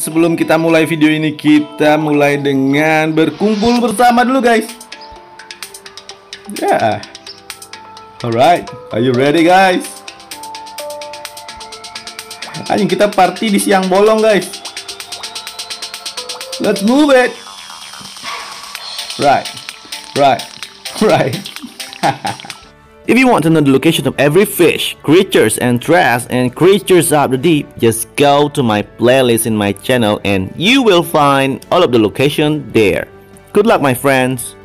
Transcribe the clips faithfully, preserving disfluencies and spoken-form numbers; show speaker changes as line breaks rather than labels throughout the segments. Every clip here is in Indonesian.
sebelum kita mulai video ini, kita mulai dengan berkumpul bersama dulu guys. Ya, yeah. Alright, are you ready guys? Ayo kita party di siang bolong guys. Let's move it. Right, right, right.
If you want to know the location of every fish, creatures and trash and creatures of the deep, just go to my playlist in my channel and you will find all of the location there. Good luck my friends.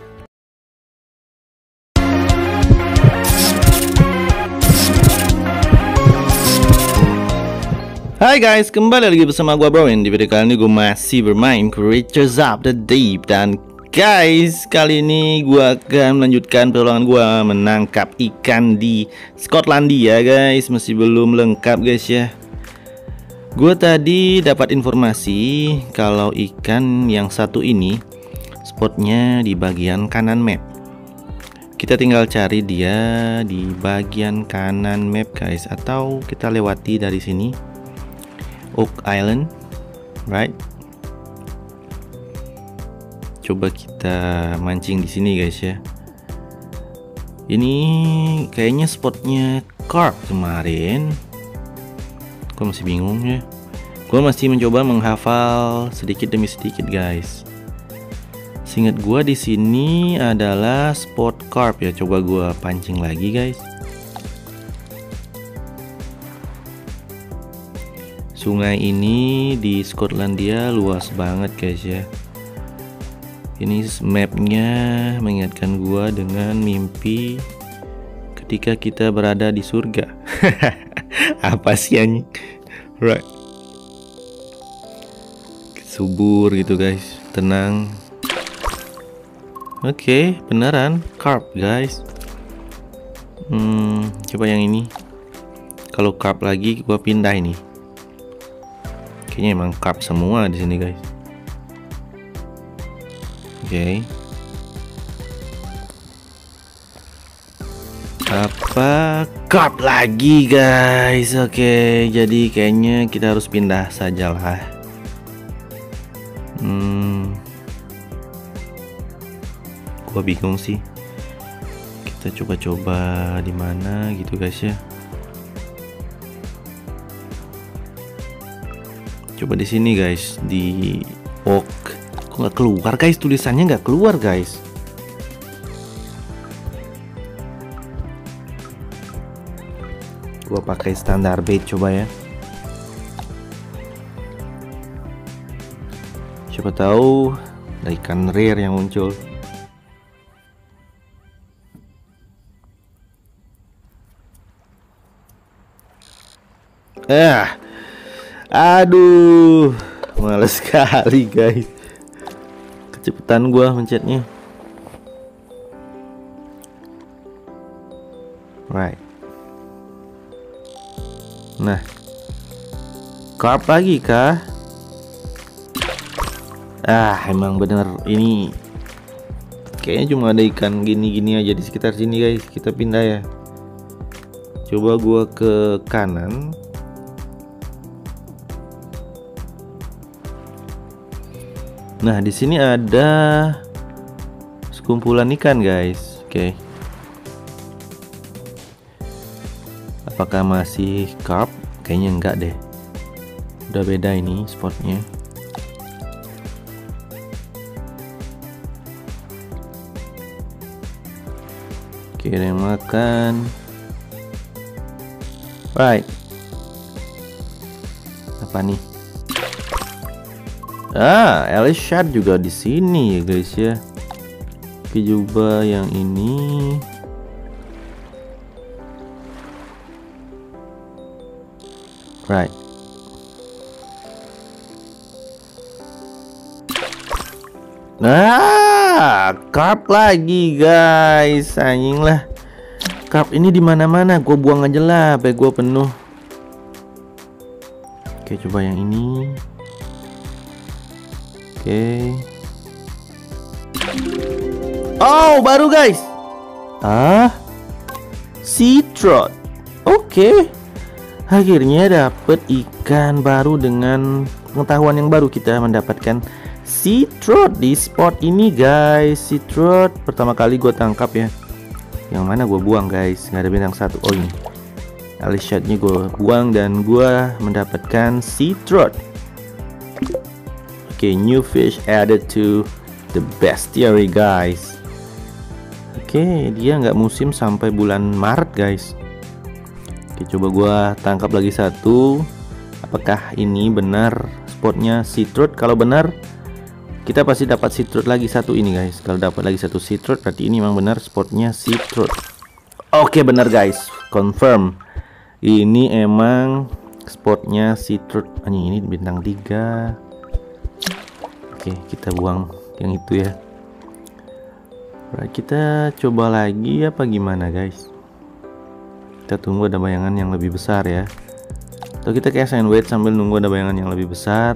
Hai guys, kembali lagi bersama gua Bro-in. Di video kali ini gue masih bermain Creatures of the Deep. Dan guys, kali ini gua akan melanjutkan pertolongan gua menangkap ikan di Skotlandia guys. Masih belum lengkap guys ya. Gua tadi dapat informasi kalau ikan yang satu ini spotnya di bagian kanan map. Kita tinggal cari dia di bagian kanan map guys, atau kita lewati dari sini Oak Island, right? Coba kita mancing di sini guys ya. Ini kayaknya spotnya carp kemarin. Gue masih bingung ya. Gue masih mencoba menghafal sedikit demi sedikit guys. Seingat gue di sini adalah spot carp ya. Coba gue pancing lagi guys. Sungai ini di Skotlandia luas banget guys ya. Ini mapnya mengingatkan gua dengan mimpi ketika kita berada di surga. Apa sih anjing? Right. Subur gitu guys, tenang. Oke, okay, beneran carp guys. Hmm, coba yang ini. Kalau carp lagi gua pindah ini. Kayaknya emang carp semua di sini guys. Oke. Okay. Apa carp lagi guys? Oke, okay, jadi kayaknya kita harus pindah sajalah. Hmm. Gua bingung sih. Kita coba-coba di mana gitu guys ya. Coba di sini guys, di Oak. Kok nggak keluar guys, tulisannya nggak keluar guys. Gua pakai standar bait coba ya. Siapa tahu ada ikan rare yang muncul. Ah. Aduh, males sekali guys. Kecepatan gua mencetnya. Right. Nah, carp lagi kah? Ah, emang bener ini. Kayaknya cuma ada ikan gini-gini aja di sekitar sini guys. Kita pindah ya. Coba gua ke kanan. Nah, di sini ada sekumpulan ikan, guys. Oke. Okay. Apakah masih carp? Kayaknya enggak deh. Udah beda ini spotnya. Oke, ada yang makan. Right. Apa nih? Ah, Elishad juga di sini ya guys ya. Oke, coba yang ini. Right. Nah, carp lagi guys. Anjing lah. Carp ini di mana-mana. Gue buang aja lah, sampai gue penuh. Oke, coba yang ini. Oke. Oh, baru guys. Ah, sea trout. Oke. Akhirnya dapet ikan baru dengan pengetahuan yang baru, kita mendapatkan Seatroth di spot ini guys. Seatroth pertama kali gue tangkap ya. Yang mana gue buang guys, nggak ada bintang satu. Oh ini Alishadnya gue buang dan gue mendapatkan Seatroth. Oke, okay, new fish added to the bestiary guys. Oke, okay, dia nggak musim sampai bulan Maret guys. Oke, okay, coba gue tangkap lagi satu. Apakah ini benar spotnya Seatroth? Kalau benar, kita pasti dapat Seatroth lagi satu ini guys. Kalau dapat lagi satu Seatroth, berarti ini memang benar spotnya Seatroth. Oke, benar guys, confirm. Ini emang spotnya Seatroth. Ini, ini bintang tiga. Oke, kita buang yang itu ya. Right, kita coba lagi apa gimana guys? Kita tunggu ada bayangan yang lebih besar ya. Atau kita kayak and wait sambil nunggu ada bayangan yang lebih besar.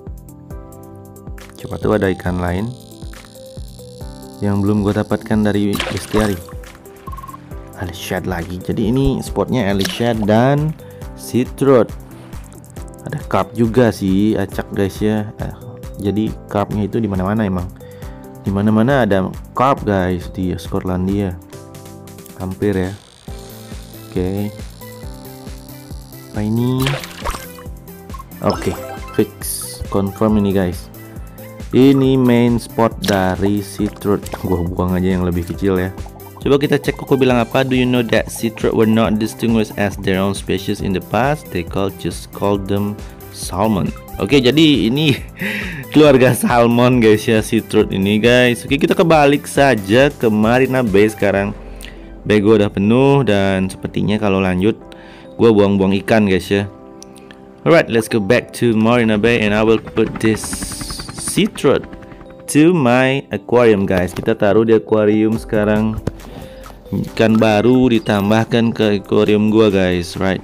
Coba tuh ada ikan lain yang belum gue dapatkan dari bestiary. Alishad lagi. Jadi ini spotnya Alishad dan Seatroth. Ada carp juga sih, acak guys ya. Eh, jadi carpnya itu di mana-mana emang. Di mana-mana ada carp guys di Skotlandia. Hampir ya. Oke. Okay. Apa ini? Oke, okay, fix. Confirm ini guys. Ini main spot dari Seatroth. Gua buang aja yang lebih kecil ya. Coba kita cek Koko bilang apa. Do you know that Seatroth were not distinguished as their own species in the past? They called just called them salmon. Oke, jadi ini keluarga salmon guys ya, Seatroth ini guys. Oke, kita kebalik saja ke Marina Bay sekarang. Bay gue udah penuh dan sepertinya kalau lanjut gue buang-buang ikan guys ya. Alright, let's go back to Marina Bay and I will put this Seatroth to my aquarium guys. Kita taruh di aquarium sekarang. Ikan baru ditambahkan ke aquarium gua guys, right?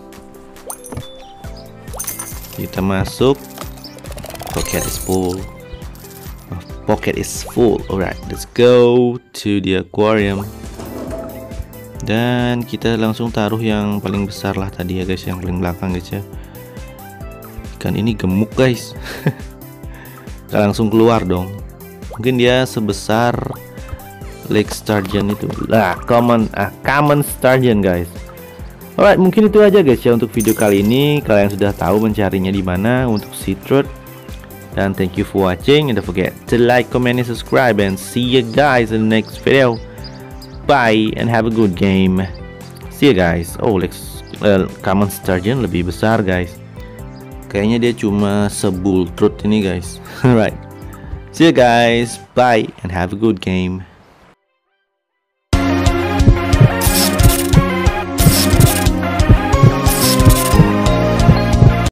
Kita masuk. Pocket is full. Pocket is full. Alright, let's go to the aquarium. Dan kita langsung taruh yang paling besar lah tadi ya guys, yang paling belakang guys ya. Ikan ini gemuk guys. Kita langsung keluar dong. Mungkin dia sebesar Lake Sturgeon itu. Lah, common ah, common sturgeon guys. Alright, mungkin itu aja guys ya untuk video kali ini. Kalian sudah tahu mencarinya di mana untuk Seatroth. Dan thank you for watching. And don't forget to like, comment, and subscribe. And see you guys in the next video. Bye and have a good game. See you guys. Oh, Lake uh, common sturgeon lebih besar guys. Kayaknya dia cuma sebultrut ini guys. Alright. See you guys. Bye and have a good game.